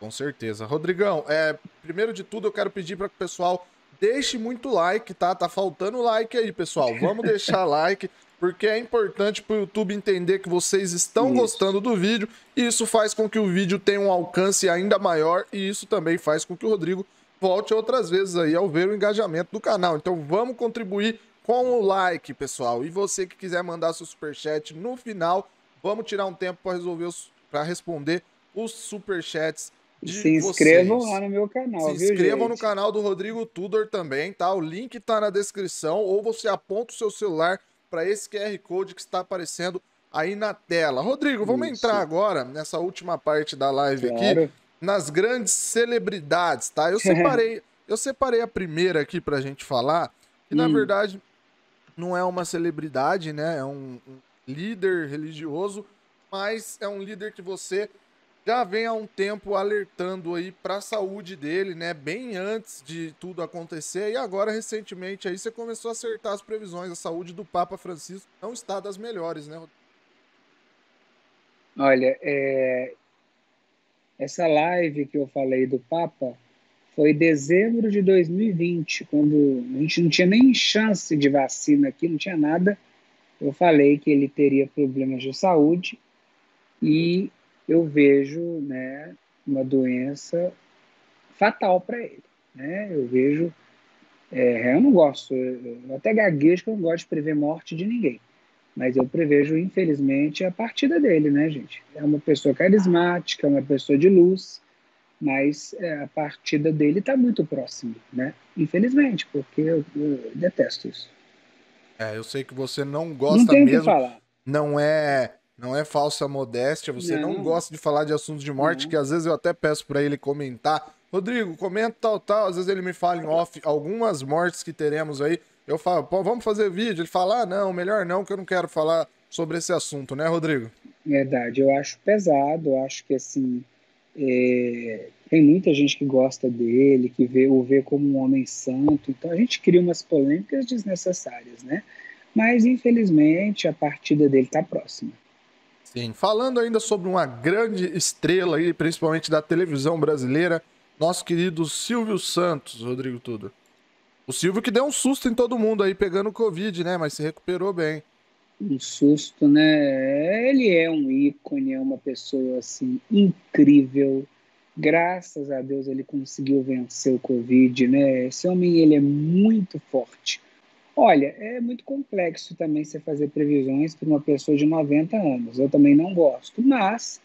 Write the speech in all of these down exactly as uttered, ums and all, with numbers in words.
Com certeza. Rodrigão, é, primeiro de tudo eu quero pedir para que o pessoal deixe muito like, tá? Tá faltando like aí, pessoal. Vamos deixar like, porque é importante para o YouTube entender que vocês estão Isso. gostando do vídeo, e isso faz com que o vídeo tenha um alcance ainda maior, e isso também faz com que o Rodrigo volte outras vezes aí ao ver o engajamento do canal. Então vamos contribuir com o like, pessoal. E você que quiser mandar seu superchat no final, vamos tirar um tempo para resolver os, para responder os superchats E de se inscrevam lá vocês. no meu Se canal, viu, inscrevam no gente? canal do Rodrigo Tudor também, tá? O link tá na descrição, ou você aponta o seu celular para esse Q R Code que está aparecendo aí na tela. Rodrigo, vamos entrar Isso. agora nessa última parte da live aqui, Claro. nas grandes celebridades, tá? Eu separei, eu separei a primeira aqui pra gente falar, que na Hum. verdade não é uma celebridade, né? É um, um líder religioso, mas é um líder que você já vem há um tempo alertando aí para a saúde dele, né? Bem antes de tudo acontecer. E agora, recentemente, aí você começou a acertar as previsões. A saúde do Papa Francisco não está das melhores, né? Olha, é, essa live que eu falei do Papa foi em dezembro de dois mil e vinte, quando a gente não tinha nem chance de vacina aqui, não tinha nada. Eu falei que ele teria problemas de saúde e eu vejo, né, uma doença fatal para ele, né? Eu vejo, é, eu não gosto, eu até gaguejo que eu não gosto de prever morte de ninguém, mas eu prevejo, infelizmente, a partida dele, né, gente? É uma pessoa carismática, é uma pessoa de luz, mas é, a partida dele está muito próxima, né? Infelizmente, porque eu, eu detesto isso. É, eu sei que você não Não gosta tenho o que mesmo, falar. não é, não é falsa modéstia, você não Não, gosta de falar de assuntos de morte, que não. às vezes eu até peço para ele comentar. Rodrigo, comenta tal, tal. Às vezes ele me fala em off algumas mortes que teremos aí. Eu falo, pô, vamos fazer vídeo. Ele fala, ah, não, melhor não, que eu não quero falar sobre esse assunto, né, Rodrigo? Verdade, eu acho pesado, eu acho que assim, é, tem muita gente que gosta dele, que vê, o vê como um homem santo, então a gente cria umas polêmicas desnecessárias, né? Mas infelizmente a partida dele está próxima. Sim, falando ainda sobre uma grande estrela aí, principalmente da televisão brasileira, nosso querido Silvio Santos, Rodrigo Tudo. O Silvio que deu um susto em todo mundo aí pegando Covid, né? Mas se recuperou bem. Um susto, né? Ele é um ícone, é uma pessoa assim incrível. Graças a Deus ele conseguiu vencer o Covid, né? Esse homem ele é muito forte. Olha, é muito complexo também você fazer previsões para uma pessoa de noventa anos. Eu também não gosto, mas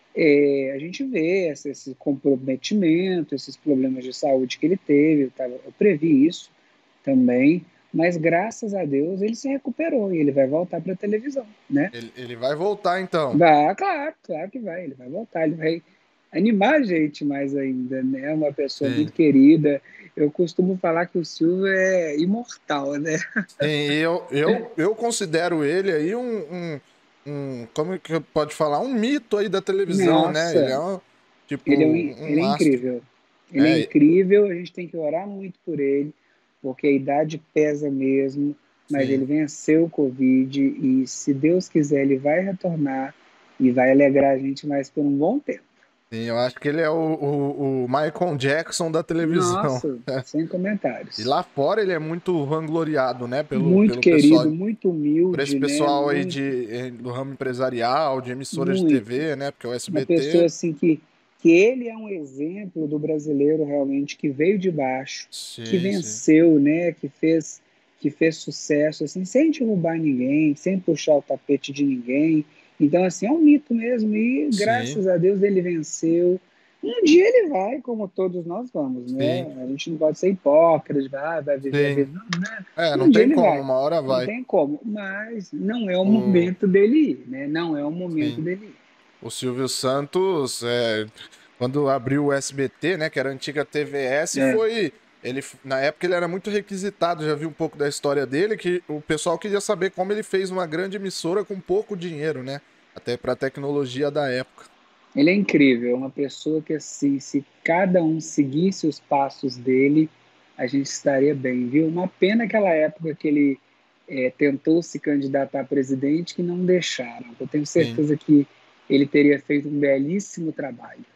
é, a gente vê esse, esse comprometimento, esses problemas de saúde que ele teve. Eu, tava, eu previ isso também, mas graças a Deus ele se recuperou e ele vai voltar para a televisão, né? Ele, ele vai voltar então. Vai, claro, claro que vai, ele vai voltar, ele vai animar a gente mais ainda, né? É uma pessoa Sim. muito querida. Eu costumo falar que o Silvio é imortal, né? Sim, eu, eu, eu considero ele aí um, um, um. Como que pode falar? Um mito aí da televisão, né? Ele Nossa, é um, tipo ele é, um- um ele é astro. incrível. Ele é É, incrível, a gente tem que orar muito por ele, porque a idade pesa mesmo, mas sim. ele venceu o Covid e, se Deus quiser, ele vai retornar e vai alegrar a gente mais por um bom tempo. Sim, eu acho que ele é o, o, o Michael Jackson da televisão. Nossa, sem E comentários. lá fora ele é muito vangloriado, né? Pelo, Muito pelo pessoal, querido, muito por esse humilde, né? pessoal aí Muito, de, eh, do ramo empresarial, de emissoras de muito. T V, né? Porque o Uma pessoa S B T. assim que, que ele é um exemplo do brasileiro realmente que veio de baixo, que Sim, sim. venceu, né? Que fez, que fez sucesso, assim, sem derrubar ninguém, sem puxar o tapete de ninguém. Então, assim, é um mito mesmo. E Sim, graças a Deus ele venceu. Um dia ele vai, como todos nós vamos, sim, né? A gente não pode ser hipócrita, vai, vai viver a sim. vida. Não, né? É, não Um dia tem ele como, vai. uma hora Não vai. tem como, mas não é o O, momento dele ir, né? Não é o momento sim. dele ir. O Silvio Santos, é, quando abriu o S B T, né, que era a antiga T V S, É. foi ele na época ele era muito requisitado, já vi um pouco da história dele, que o pessoal queria saber como ele fez uma grande emissora com pouco dinheiro, né? Até para a tecnologia da época. Ele é incrível, é uma pessoa que, assim, se cada um seguisse os passos dele, a gente estaria bem, viu? Uma pena aquela época que ele é, tentou se candidatar a presidente que não deixaram. Eu tenho Sim. certeza que ele teria feito um belíssimo trabalho.